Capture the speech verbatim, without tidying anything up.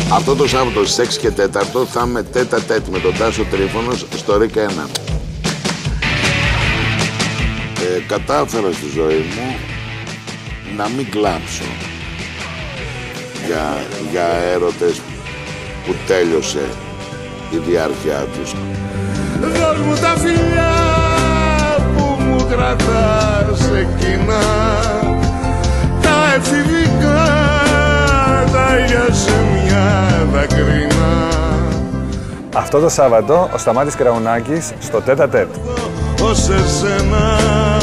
Αυτό το Σάββατο στις έξι και τέταρτο θα είμαι τέτα τέτ με τον Τάσο Τρίφωνο στο Ρίκα ένα. Ε, κατάφερα στη ζωή μου να μην κλάψω για, για έρωτες που τέλειωσε η διάρκεια τους. Δώσ' μου τα φιλιά που μου κρατάς εκείνα, τα εφηβικά, τα για σε μια δακρύνα. Αυτό το Σάββατο ο Σταμάτης Κραουνάκης στο τέτα τέτ. Ως εσένα